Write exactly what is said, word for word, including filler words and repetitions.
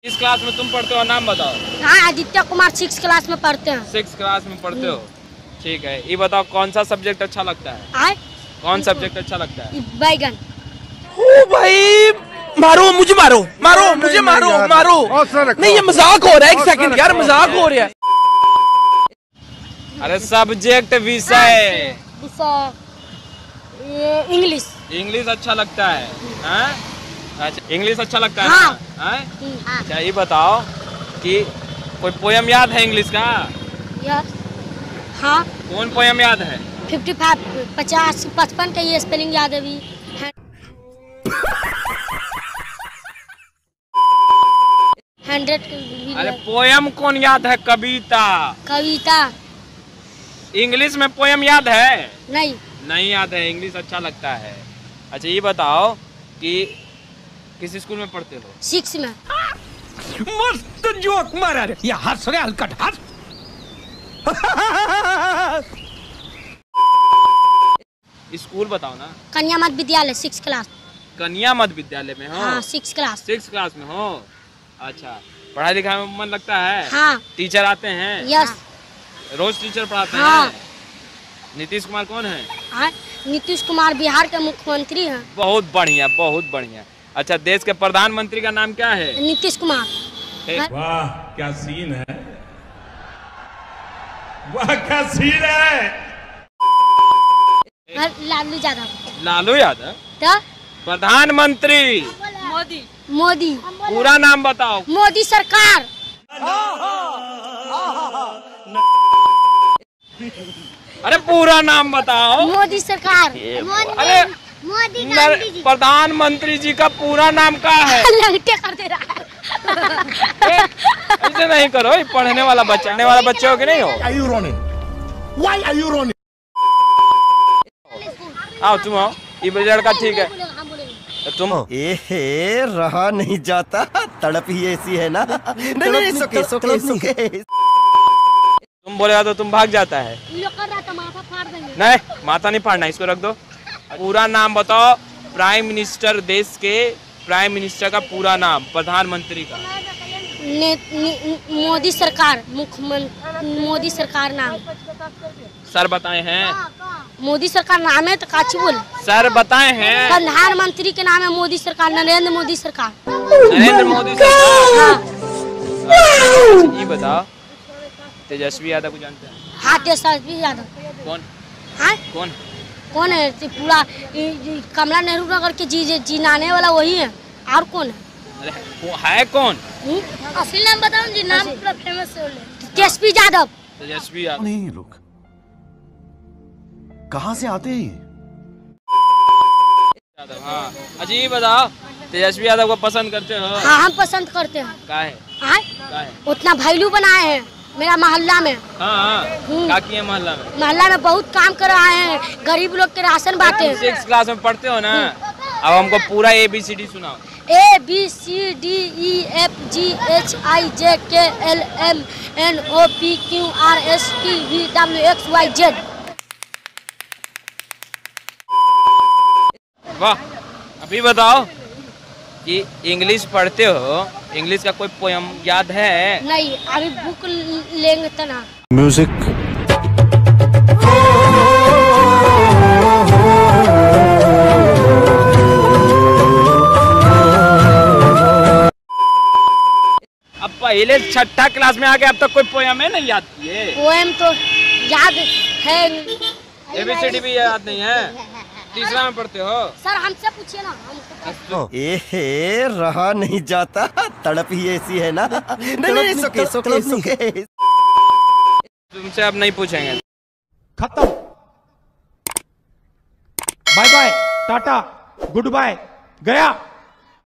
किस क्लास में तुम पढ़ते हो, नाम बताओ। हाँ, आदित्य कुमार सिक्स क्लास में पढ़ते हैं। सिक्स क्लास में पढ़ते हो, ठीक है। ये बताओ कौन सा सब्जेक्ट अच्छा लगता है? आए? कौन सब्जेक्ट अच्छा लगता है? बैगन। ओ भाई, मारो मुझे, मारो मारो नहीं, मुझे, नहीं, मारो यार, मारो नहीं, ये मजाक हो रहा है। एक सेकंड यार, मजाक हो रहा है। अरे सब्जेक्ट, विषय। विषय ये इंग्लिश। इंग्लिश अच्छा लगता है, हाँ? अच्छा, इंग्लिश अच्छा लगता है हाँ। ना? हाँ? अच्छा, ये बताओ कि कोई पोयम याद है इंग्लिश का? यस। हाँ। कौन पोयम याद है? फिफ्टी फाइव पचास पचपन का ये स्पेलिंग याद है अभी। हंड्रेड। अरे पोयम कौन याद है? कविता। कविता। इंग्लिश में पोयम याद है? नहीं। नहीं याद है, इंग्लिश अच्छा लगता है। अच्छा, ये बताओ कि किस स्कूल में पढ़ते हो? सिक्स में। मस्त जोक मारा रे, ये हंस रहे हलकट हंस। स्कूल बताओ ना। कन्या मध्य विद्यालय सिक्स क्लास। कन्या मध्य विद्यालय में हो? हाँ, सिक्स क्लास। सिक्स क्लास में हो, अच्छा। पढ़ाई लिखाई में मन लगता है? हाँ। टीचर आते हैं? यस। रोज टीचर पढ़ाते हाँ। हैं? नीतीश कुमार कौन है? हाँ, नीतीश कुमार बिहार के मुख्यमंत्री हैं। बहुत बढ़िया, बहुत बढ़िया। अच्छा, देश के प्रधानमंत्री का नाम क्या है? नीतीश कुमार। वाह क्या सीन है, वाह क्या सीन है। लालू यादव। लालू यादव? तो प्रधानमंत्री मोदी। मोदी। पूरा नाम बताओ। मोदी सरकार। अरे पूरा नाम बताओ। मोदी सरकार। अरे मोदी नर- प्रधानमंत्री जी का पूरा नाम क्या है? लंगटे कर दे रहा है। ऐसे नहीं करो, ये पढ़ने वाला बच्चा, पढ़ने वाला बच्चे हो कि नहीं हो? Are you running? Why are you running? आओ तुम आओ, ये लड़का ठीक है। तुम एहे, रहा नहीं जाता, तड़प ही ऐसी है ना। नहीं नहीं, सुके सुके सुके। तुम बोलेगा तो तुम भाग जाता है। कर रहा था, माथा फाड़ देंगे। नहीं, माथा नहीं फाड़ना, इसको रख दो। पूरा नाम बताओ, प्राइम मिनिस्टर, देश के प्राइम मिनिस्टर का पूरा नाम, प्रधानमंत्री का। ने, ने, मोदी सरकार, मुख्यमंत्री मोदी सरकार नाम। सर बताए हैं? मोदी सरकार नाम है तो काची बोले? सर बताए हैं? प्रधानमंत्री के नाम है मोदी सरकार, नरेंद्र मोदी सरकार। नरेंद्र मोदी सरकार। हाँ। ये बताओ, तेजस्वी यादव को जानते हैं? हाँ, तेजस्वी यादव। कौन? हाँ? कौन? कौन है? तो पूरा कमला नेहरू नगर के जी जीनाने वाला वही है, और कौन है? अरे वो है कौन? असली नाम बताओ जी, नाम पूरा फेमस है। तेजस्वी यादव। तेजस्वी यादव। नहीं लोग कहाँ से आते हैं? यादव, हाँ। अच्छा, ये बताओ, तेजस्वी यादव को पसंद करते हो? हाँ, हम पसंद करते हैं। का है? हाँ? का है? उतना वैल्यू बनाए हैं मेरा मोहल्ला में। हाँ हाँ, का किए मोहल्ला में? मोहल्ला में बहुत काम कर रहे हैं, गरीब लोग के राशन बांटे। सिक्स क्लास में पढ़ते हो ना? अब हमको पूरा ए बी सी डी सुनाओ। A B C D E F G H I J K L M N O P Q R S T V W X Y Z. वाह, अभी बताओ कि इंग्लिश पढ़ते हो, इंग्लिश का कोई पोयम याद है? नहीं, अभी बुक लेंगे तो ना। म्यूजिक। अब पहले छठा क्लास में आ गए, अब तक कोई पोयम है नहीं याद किए? पोएम तो याद है। ए बी सी डी भी याद नहीं है? तीसरा में पढ़ते हो? सर हमसे पूछिए ना, हमको। एहे, रहा नहीं जाता, तड़प ही ऐसी है ना। नहीं नहीं, सुके सुके सुके। तुमसे अब नहीं पूछेंगे। खत्म। Bye bye, tata, goodbye, गया।